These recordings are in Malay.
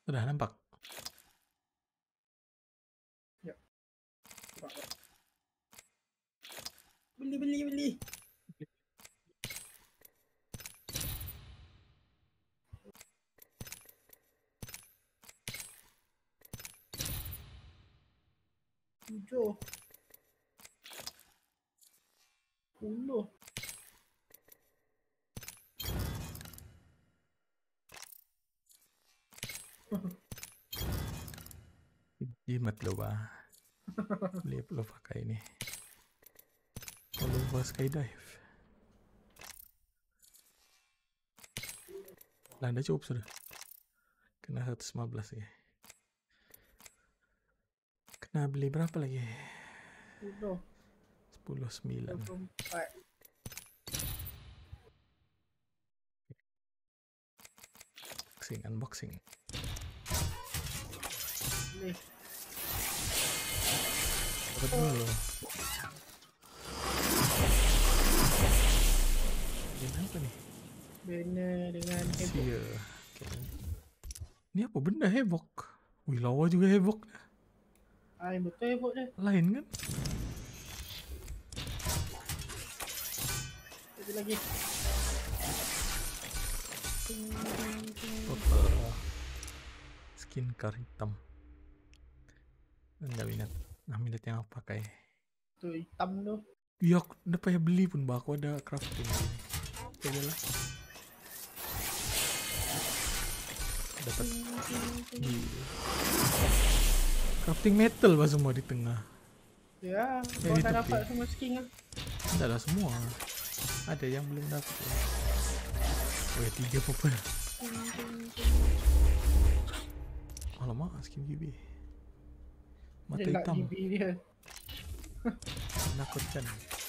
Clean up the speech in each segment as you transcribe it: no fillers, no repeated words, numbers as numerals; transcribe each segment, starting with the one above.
Udah nampak. Ya. Beli. Tujuh. 10. Jimat lo ba? Beli lo pakai ini. Kalau buat skydive. Lah anda cukup sudah. Kena 115 ya. Kena beli berapa lagi? 10. 10.9. 24. Unboxing. Nih. Dapat dulu. Ini apa nih? Banner dengan heboh. Okay. Ini apa benda heboh? Wih, lawa juga heboh. Betul heboh dah. Lain kan? Satu lagi. Skin car hitam. Enggak minat. Nah, minat yang apa pakai? Tuh hitam tuh. Iya, aku udah payah beli pun, aku ada crafting gini. Oke lah. Dapat crafting metal bah semua di tengah. Ya, kau tak dapat semua skin lah. Tidak ada semua. Ada yang belum dapat. Oh ya, 3 popel. Alamak, skin GB. Mata hitam. GB dia. Menakutkan.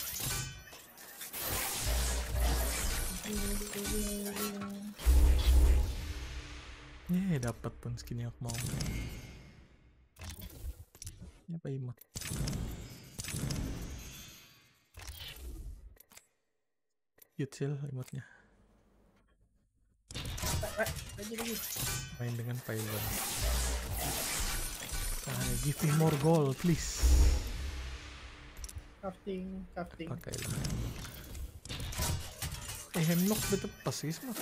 Dapat pun skin yang aku mau. Ini apa emote? Yutsel emotnya. Main dengan pylon. Give me more gold, please. Crafting. Pakailah. Hemlock betul pas sih semua.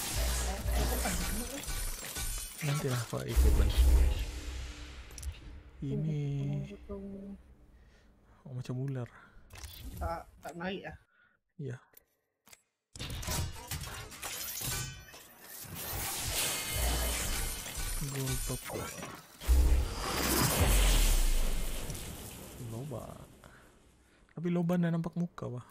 Nanti lah kalau equipment. Ini macam ular. Tak naik ah. Iya. Gold top. Loba. Tapi loba nggak nampak muka bah.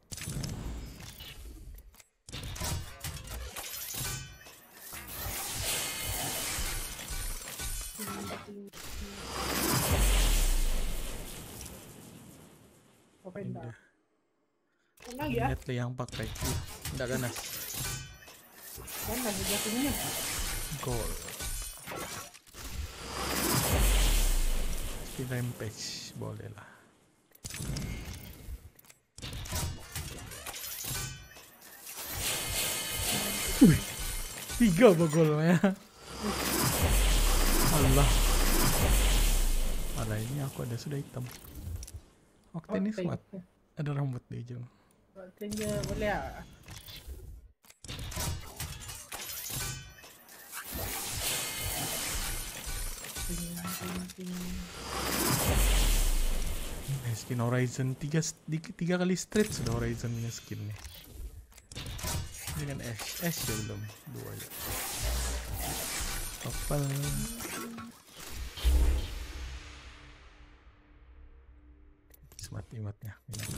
Pindah. Lagi ya? Lihat yang pakai. Tidak ganas. Ganas jatuhnya. Gold. Skin rampage boleh lah. Wih, 3 bagolnya. Allah ini aku ada sudah hitam. Octane ini SWAT. Ada rambut di ujung. Octane boleh ah. Skin Horizon 3 kali straight sudah Horizon punya skin nih. Dengan Ash ya belum 2 ya. Opal. Smart emotnya.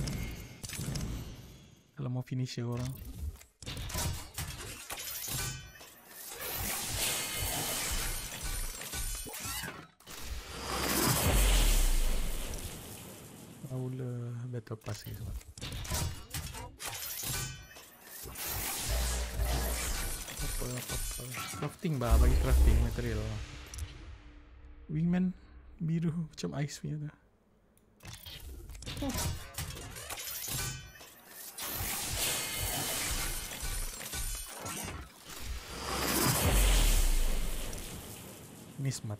Kalau mau finish ya orang. Battle pass gitu. Crafting bah, bagi crafting material. Wingman biru macam ice punya tuh. Ini smart.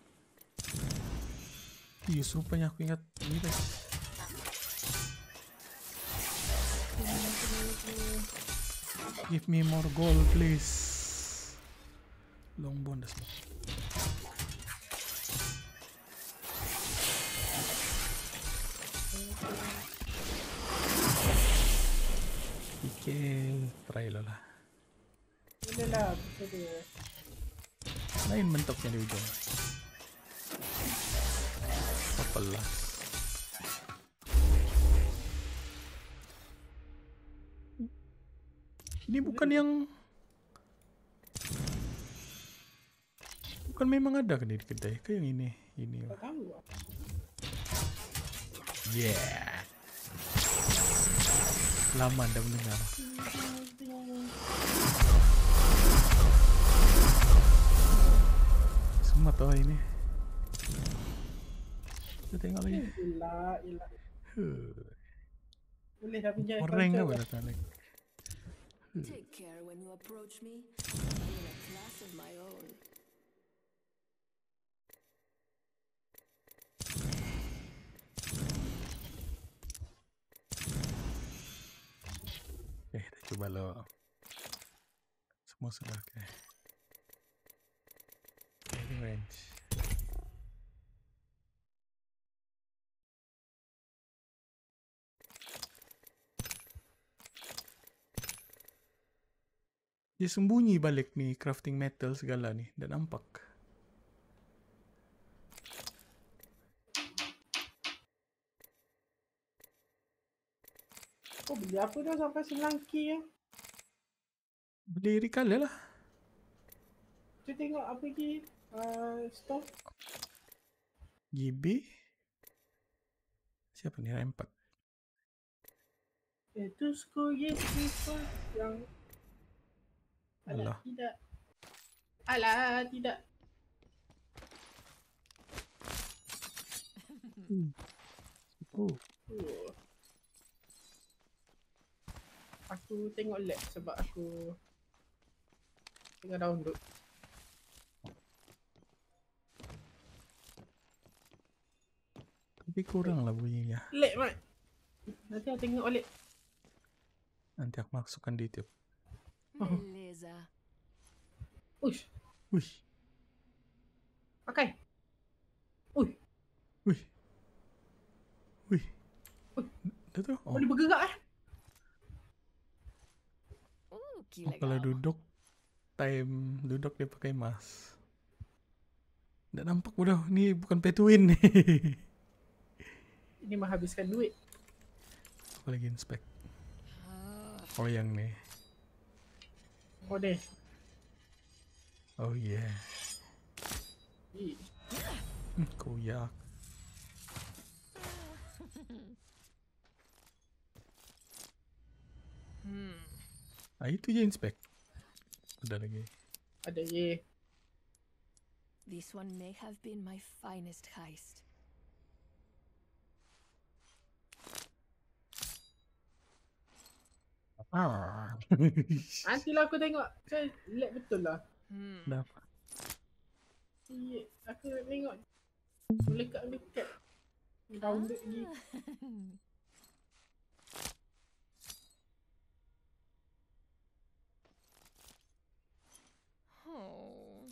Iya, rupanya aku ingat ini guys. Give me more gold please. Long bonus. Oke, try lo lah. Udah lah, bisa dia. Lain mentoknya di ujung. 14. Ini bukan yang... Bukan memang ada kan di kedai. Kayak yang ini. Ini. Tak tahu. Yeah. Lama anda mendengar. Semua tahu ini. Kita tengok lagi. Ilah. Boleh dah pinjam Orang apa datang lagi? Take care when you approach me. I'm in a class of my own. Kita coba lo. Semua sudah oke. Ini range. Dia sembunyi balik nih crafting metal segala nih, dan nampak. Kau beli apa dah sampai 9K ya? Beli recall lah. Kita tengok apa lagi store. GB. Siapa nih? R4. Itu skor yes, skor yang Alah. Tidak. Alah, tidak. Oh. Aku tengok lag sebab aku tengah download. Tapi kurang lah bunyinya. Lag, Mat. Nanti aku tengok balik. Nanti aku masukkan di YouTube. Beleza. Uish, Wih. pakai. Ui, Wih. Wih. Dah tu. Oh. boleh bergerak eh. Que Oh, kalau legal. duduk, time duduk dia pakai mas. Nggak nampak bodoh, ni bukan pay to win nih. Ini menghabiskan duit. Apa lagi inspect? Oh yang nih. Oh deh. Oh yeah. Ih, Koyak. Ah itu je inspect. Ada lagi. ada ye. This one may have been my finest heist. Ah. Nantilah aku tengok. Saya lag betul lah. Dah. Iya, aku nak tengok. Boleh kat dekat. Download lagi. Oh.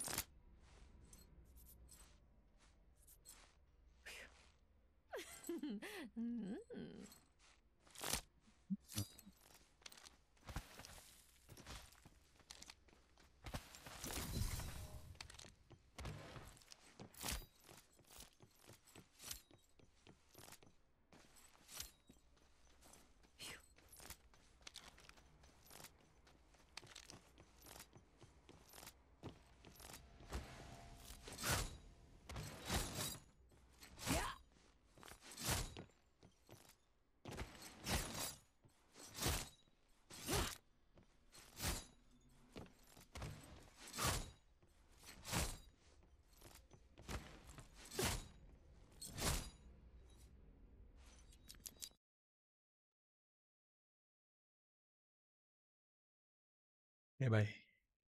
Okay, bye.